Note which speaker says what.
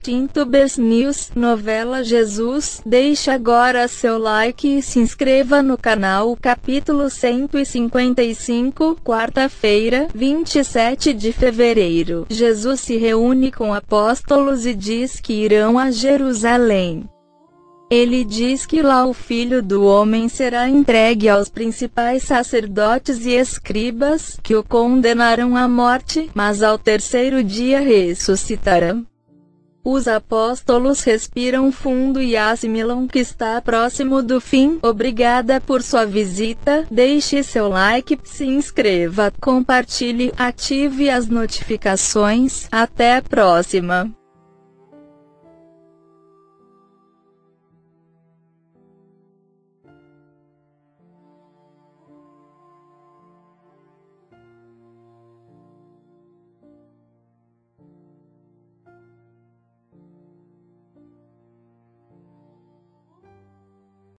Speaker 1: Tintubers News, novela Jesus. Deixe agora seu like e se inscreva no canal. Capítulo 155, quarta-feira, 27 de fevereiro. Jesus se reúne com apóstolos e diz que irão a Jerusalém. Ele diz que lá o Filho do Homem será entregue aos principais sacerdotes e escribas, que o condenarão à morte, mas ao terceiro dia ressuscitará. Os apóstolos respiram fundo e assimilam que está próximo do fim. Obrigada por sua visita. Deixe seu like, se inscreva, compartilhe, ative as notificações. Até a próxima.